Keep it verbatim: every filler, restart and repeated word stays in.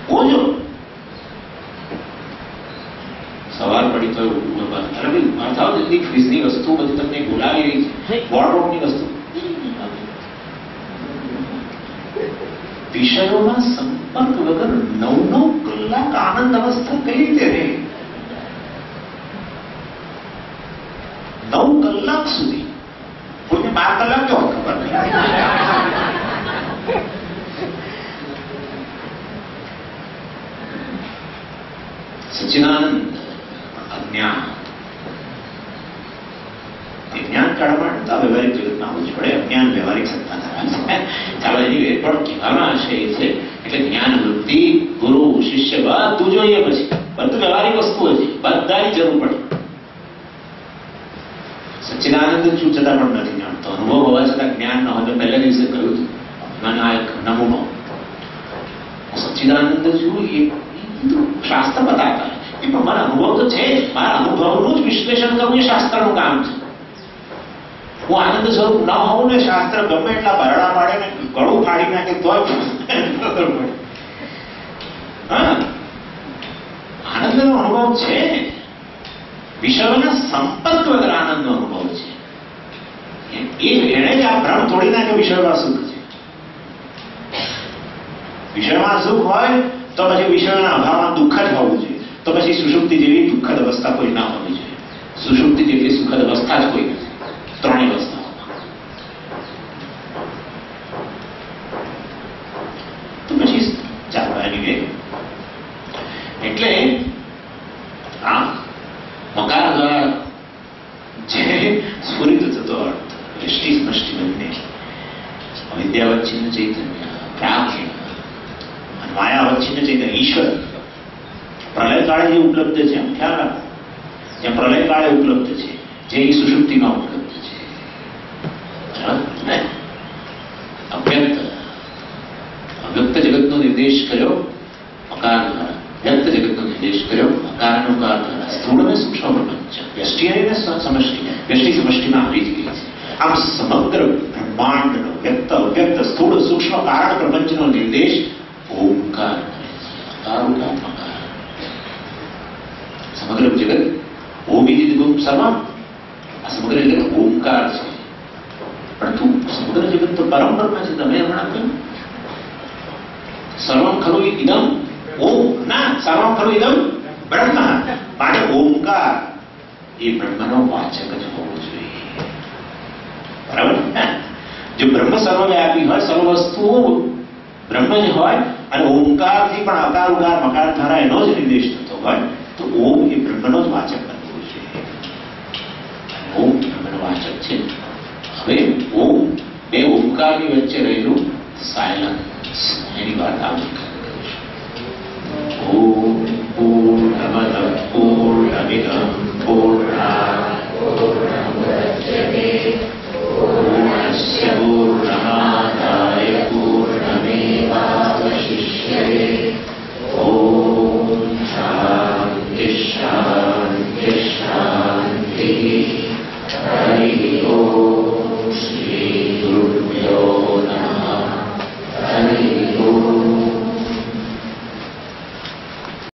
वो जो સવાર પડી તો અરે ભાઈ થાવ જલ્દી ફ્રીજની વસ્તુ બધી તમને બોલાવી રહી છે, વોર્ડરોબની વસ્તુ. વિષયોના સંપર્ક વગર નવ નવ કલાક આનંદ અવસ્થા કઈ રીતે રહે? નવ કલાક સુધી કોઈને બાર કલાક જો ખબર નહીં. સચ્ચિદાનંદ અજ્ઞાન જ્ઞાન કાળમાં વ્યવહારિક જગતમાં આવવું જ પડે. અજ્ઞાન વ્યવહારિક સત્તા ધરાવે છે. ચાલો એની વે પણ કહેવાનો આશય એ છે એટલે જ્ઞાન વૃત્તિ ગુરુ શિષ્ય બધું જોઈએ, પછી બધું વ્યવહારિક વસ્તુઓ છે, બધાની જરૂર પડે. સચ્ચિદાનંદ શું છતાં પણ નથી જાણતો, અનુભવ હોવા છતાં જ્ઞાન ન હોય. પહેલા દિવસે કહ્યું હતું ના એક નમૂનો સચ્ચિદાનંદ છું એ શાસ્ત્ર બતાવતા એ પણ મારા અનુભવ તો છે જ, મારા અનુભવનું જ વિશ્લેષણ કરવું એ શાસ્ત્રનું કામ છે. હું આનંદ સ્વરૂપ ન હોઉં ને શાસ્ત્ર ગમે એટલા ભરડા પાડે ને ગળું ફાડી નાખે તોય ખબર પડે. હા, આનંદનો અનુભવ છે, વિષયોના સંપર્ક વગર આનંદનો અનુભવ છે. એ એને જ આ ભ્રમ તોડી નાખે વિષયોમાં સુખ છે. વિષયમાં સુખ હોય તો પછી વિષયોના અભાવમાં દુઃખ જ હોવું જોઈએ. તો પછી સુષુપ્તિ જેવી દુઃખદ અવસ્થા કોઈ ના હોવી જોઈએ. સુષુપ્તિ જેવી સુખદ અવસ્થા જ કોઈ નથી, ત્રણેય અવસ્થાઓમાં. તો પછી ચાલો એની વે એટલે આ મકાર દ્વારા જે સ્ફુરિત થતો અર્થ દ્રષ્ટિ સ્પષ્ટિ બનીને અવિદ્યાવચ્છિન્ન ચૈતન્ય પ્રાજ્ઞ માયાવચ્છિન્ન ચૈતન્ય ઈશ્વર પ્રલય કાળે જે ઉપલબ્ધ છે એમ ખ્યાલ રાખો. જ્યાં પ્રલય કાળે ઉપલબ્ધ છે, જે એ સુષુપ્તિમાં ઉપલબ્ધ છે. અવ્યક્ત અવ્યક્ત જગતનો નિર્દેશ કર્યો મકાર દ્વારા, વ્યક્ત જગતનો નિર્દેશ કર્યો અકારણોકાર દ્વારા. સ્થૂળ અને સૂક્ષ્મ પ્રપંચ, વ્યષ્ટિ અને સમષ્ટિ, વ્યષ્ટિ સમષ્ટિમાં આવી જ ગઈ છે. આમ સમગ્ર બ્રહ્માંડનો વ્યક્ત અવ્યક્ત સ્થૂળ સૂક્ષ્મ કારણ પ્રપંચનો નિર્દેશ ઓમકાર અકારોકાર મકાર. સમગ્ર જગત ઓમિદિદગુમ સર્વમ, આ સમગ્ર જગત ઓમકાર છે. પરંતુ સમગ્ર જગત તો પરમ બ્રહ્મ છે. તમે હમણાં કહ્યું સર્વમ ખલું ઇદમ ઓમ, ના સર્વમ ખલું ઇદમ બ્રહ્મ. માટે ઓમકાર એ બ્રહ્મનો વાચક જ હોવો જોઈએ. બરાબર? જો બ્રહ્મ સર્વવ્યાપી હોય, સર્વ વસ્તુઓ બ્રહ્મ જ હોય અને ઓમકારથી પણ અકાર ઉકાર મકાર દ્વારા એનો જ નિર્દેશ થતો હોય તો ઓમ એ બ્રહ્મનો જ વાચક બનવું જોઈએ. ઓમ બ્રહ્મનો વાચક છે. હવે ઓમ બે ઓમકારની વચ્ચે રહેલું સાયલન્સ, એની વાત આવતીકાલે કરીશું. ઓમ પૂર્ણમદ પૂર્ણમિદં